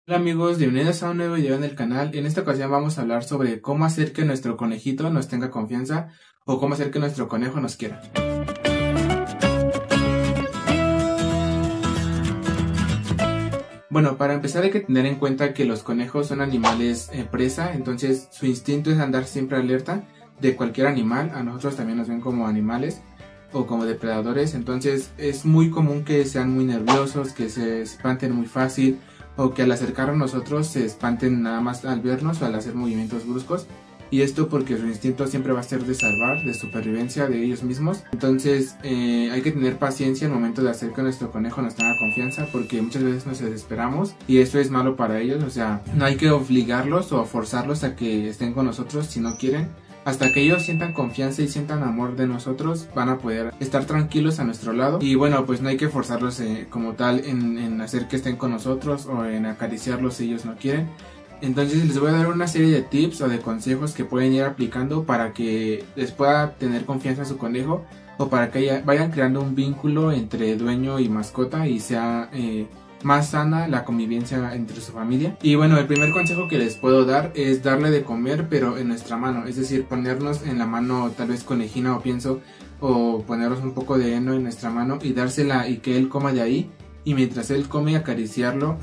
Hola amigos, bienvenidos a un nuevo video en el canal. En esta ocasión vamos a hablar sobre cómo hacer que nuestro conejito nos tenga confianza o cómo hacer que nuestro conejo nos quiera. Bueno, para empezar hay que tener en cuenta que los conejos son animales presa, entonces su instinto es andar siempre alerta de cualquier animal. A nosotros también nos ven como animales o como depredadores, entonces es muy común que sean muy nerviosos, que se espanten muy fácil, o que al acercar a nosotros se espanten nada más al vernos o al hacer movimientos bruscos. Y esto porque su instinto siempre va a ser de salvar, de supervivencia de ellos mismos. Entonces hay que tener paciencia al momento de hacer que nuestro conejo nos tenga confianza, porque muchas veces nos desesperamos y esto es malo para ellos. O sea, no hay que obligarlos o forzarlos a que estén con nosotros si no quieren. Hasta que ellos sientan confianza y sientan amor de nosotros, van a poder estar tranquilos a nuestro lado. Y bueno, pues no hay que forzarlos como tal en hacer que estén con nosotros o en acariciarlos si ellos no quieren. Entonces les voy a dar una serie de tips o de consejos que pueden ir aplicando para que les pueda tener confianza a su conejo, o para que vayan creando un vínculo entre dueño y mascota y sea más sana la convivencia entre su familia. Y bueno, el primer consejo que les puedo dar es darle de comer, pero en nuestra mano, es decir, ponernos en la mano tal vez conejina o pienso, o ponernos un poco de heno en nuestra mano y dársela y que él coma de ahí. Y mientras él come, acariciarlo.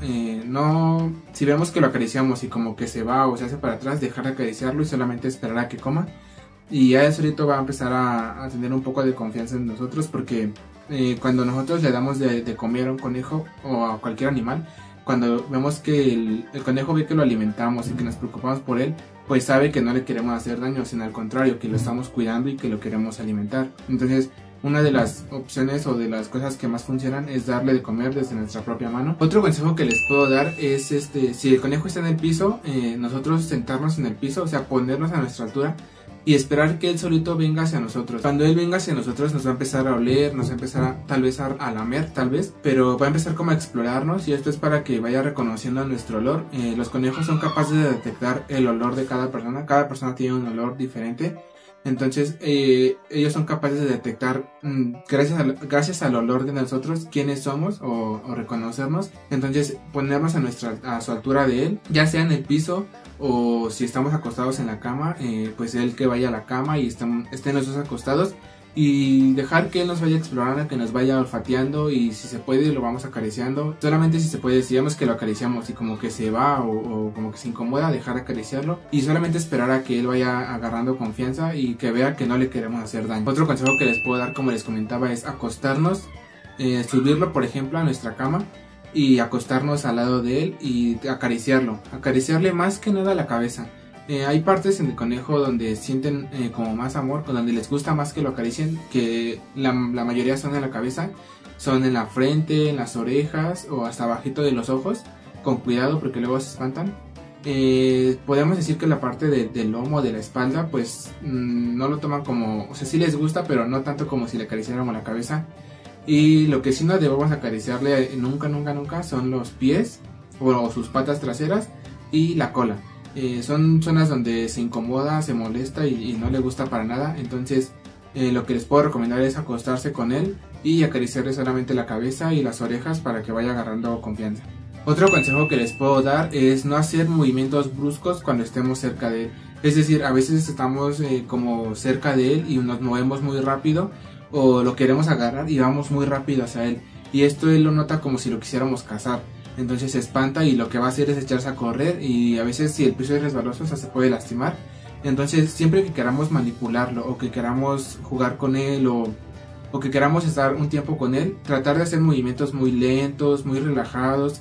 No, si vemos que lo acariciamos y como que se va o se hace para atrás, dejar de acariciarlo y solamente esperar a que coma. Y ya eso solito va a empezar a tener un poco de confianza en nosotros, porque cuando nosotros le damos de comer a un conejo o a cualquier animal, cuando vemos que el conejo ve que lo alimentamos y que nos preocupamos por él, pues sabe que no le queremos hacer daño, sino al contrario, que lo estamos cuidando y que lo queremos alimentar. Entonces, una de las opciones o de las cosas que más funcionan es darle de comer desde nuestra propia mano. Otro consejo que les puedo dar es si el conejo está en el piso, nosotros sentarnos en el piso, o sea, ponernos a nuestra altura y esperar que él solito venga hacia nosotros. Cuando él venga hacia nosotros nos va a empezar a oler, nos va a empezar tal vez a lamer, tal vez, pero va a empezar como a explorarnos, y esto es para que vaya reconociendo nuestro olor. Los conejos son capaces de detectar el olor de cada persona tiene un olor diferente. Entonces ellos son capaces de detectar gracias al olor de nosotros quiénes somos o reconocernos. Entonces ponernos a su altura de él, ya sea en el piso o si estamos acostados en la cama, pues él que vaya a la cama y estén los dos acostados, y dejar que él nos vaya explorando, que nos vaya olfateando, y si se puede lo vamos acariciando. Solamente si se puede, si vemos que lo acariciamos y como que se va o como que se incomoda, dejar de acariciarlo y solamente esperar a que él vaya agarrando confianza y que vea que no le queremos hacer daño. Otro consejo que les puedo dar, como les comentaba, es acostarnos, subirlo por ejemplo a nuestra cama y acostarnos al lado de él y acariciarle más que nada la cabeza. Hay partes en el conejo donde sienten como más amor, donde les gusta más que lo acaricien, que la mayoría son en la cabeza, son en la frente, en las orejas o hasta abajito de los ojos, con cuidado porque luego se espantan. Podemos decir que la parte del lomo, de la espalda, pues no lo toman como, o sea, sí les gusta, pero no tanto como si le acariciáramos la cabeza. Y lo que sí no debemos acariciarle nunca son los pies o sus patas traseras y la cola. Son zonas donde se incomoda, se molesta y no le gusta para nada. Entonces lo que les puedo recomendar es acostarse con él y acariciarle solamente la cabeza y las orejas para que vaya agarrando confianza. Otro consejo que les puedo dar es no hacer movimientos bruscos cuando estemos cerca de él. Es decir, a veces estamos como cerca de él y nos movemos muy rápido, o lo queremos agarrar y vamos muy rápido hacia él, y esto él lo nota como si lo quisiéramos cazar. Entonces se espanta y lo que va a hacer es echarse a correr, y a veces si el piso es resbaloso, o sea, se puede lastimar. Entonces siempre que queramos manipularlo o que queramos jugar con él o que queramos estar un tiempo con él, tratar de hacer movimientos muy lentos, muy relajados,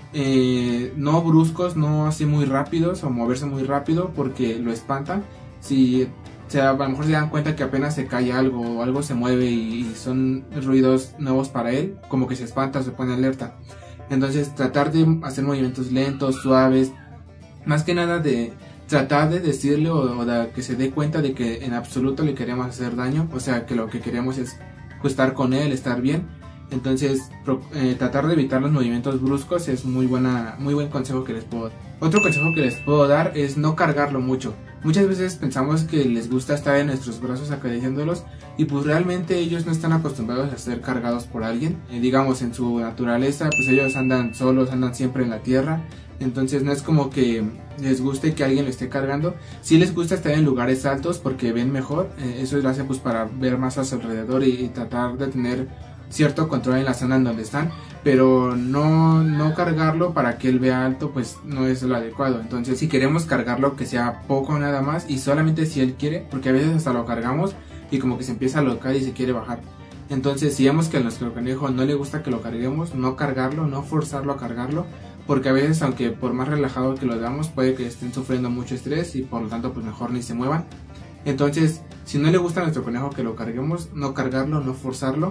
no bruscos, no así muy rápidos o moverse muy rápido porque lo espantan. Si a lo mejor se dan cuenta que apenas se cae algo o algo se mueve y son ruidos nuevos para él, como que se espanta, se pone alerta. Entonces tratar de hacer movimientos lentos, suaves, más que nada de tratar de decirle o de que se dé cuenta de que en absoluto le queremos hacer daño, o sea, que lo que queremos es estar con él, estar bien. Entonces tratar de evitar los movimientos bruscos es muy buen consejo que les puedo dar. Otro consejo que les puedo dar es no cargarlo mucho. Muchas veces pensamos que les gusta estar en nuestros brazos acariciándolos, y pues realmente ellos no están acostumbrados a ser cargados por alguien. Digamos, en su naturaleza, pues ellos andan solos, andan siempre en la tierra, Entonces no es como que les guste que alguien lo esté cargando. Sí les gusta estar en lugares altos porque ven mejor, eso lo hacen pues para ver más a su alrededor y tratar de tener cierto control en la zona en donde están, pero no cargarlo para que él vea alto, pues no es lo adecuado. Entonces si queremos cargarlo, que sea poco nada más y solamente si él quiere, porque a veces hasta lo cargamos y como que se empieza a alocar y se quiere bajar. Entonces si vemos que a nuestro conejo no le gusta que lo carguemos, no cargarlo, no forzarlo a cargarlo, porque a veces aunque por más relajado que lo damos puede que estén sufriendo mucho estrés y por lo tanto pues mejor ni se muevan. Entonces si no le gusta a nuestro conejo que lo carguemos, no cargarlo, no forzarlo.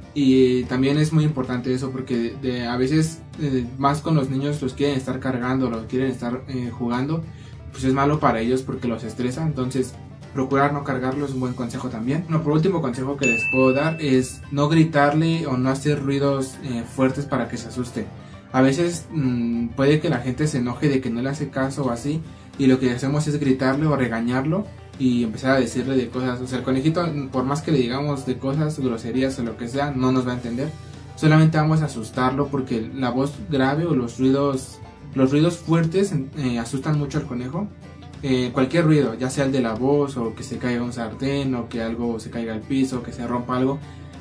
Y también es muy importante eso porque a veces más con los niños los quieren estar cargando, los quieren estar jugando, pues es malo para ellos porque los estresa. Entonces procurar no cargarlo es un buen consejo también. Bueno, por último consejo que les puedo dar es no gritarle o no hacer ruidos fuertes para que se asuste. A veces puede que la gente se enoje de que no le hace caso o así, y lo que hacemos es gritarle o regañarlo y empezar a decirle de cosas. O sea, el conejito, por más que le digamos de cosas, groserías o lo que sea, no nos va a entender. Solamente vamos a asustarlo porque la voz grave o los ruidos fuertes asustan mucho al conejo. Cualquier ruido, ya sea el de la voz o que se caiga un sartén o que algo se caiga al piso, que se rompa algo.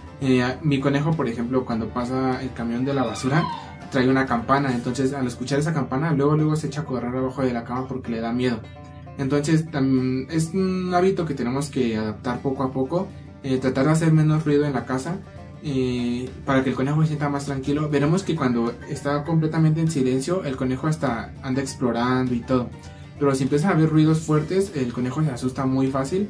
Mi conejo, por ejemplo, cuando pasa el camión de la basura, trae una campana. Entonces al escuchar esa campana, luego se echa a correr abajo de la cama porque le da miedo. Entonces es un hábito que tenemos que adaptar poco a poco, tratar de hacer menos ruido en la casa para que el conejo se sienta más tranquilo. Veremos que cuando está completamente en silencio, el conejo hasta anda explorando y todo, pero si empieza a haber ruidos fuertes, el conejo se asusta muy fácil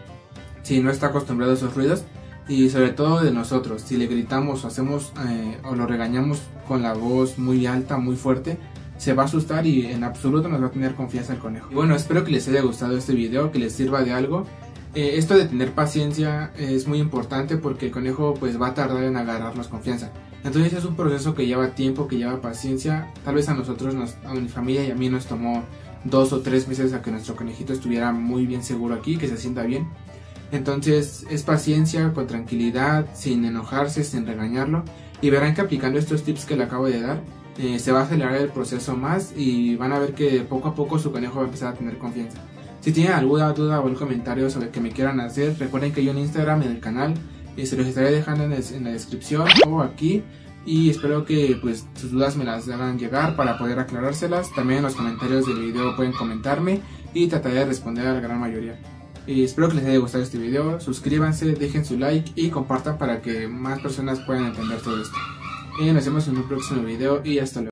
si no está acostumbrado a esos ruidos. Y sobre todo de nosotros, si le gritamos o hacemos o lo regañamos con la voz muy alta, muy fuerte, se va a asustar y en absoluto nos va a tener confianza el conejo. Y bueno, espero que les haya gustado este video, que les sirva de algo. Esto de tener paciencia es muy importante porque el conejo pues va a tardar en agarrarnos confianza. Entonces es un proceso que lleva tiempo, que lleva paciencia. Tal vez a nosotros, a mi familia y a mí nos tomó 2 o 3 meses a que nuestro conejito estuviera muy bien seguro aquí, que se sienta bien. Entonces es paciencia, con tranquilidad, sin enojarse, sin regañarlo, y verán que aplicando estos tips que le acabo de dar se va a acelerar el proceso más y van a ver que poco a poco su conejo va a empezar a tener confianza. Si tienen alguna duda o algún comentario sobre que me quieran hacer, recuerden que hay un Instagram en el canal, se los estaré dejando en la descripción o aquí, y espero que pues sus dudas me las hagan llegar para poder aclarárselas. También en los comentarios del video pueden comentarme y trataré de responder a la gran mayoría. Y espero que les haya gustado este video, suscríbanse, dejen su like y compartan para que más personas puedan entender todo esto. Y nos vemos en un próximo video y hasta luego.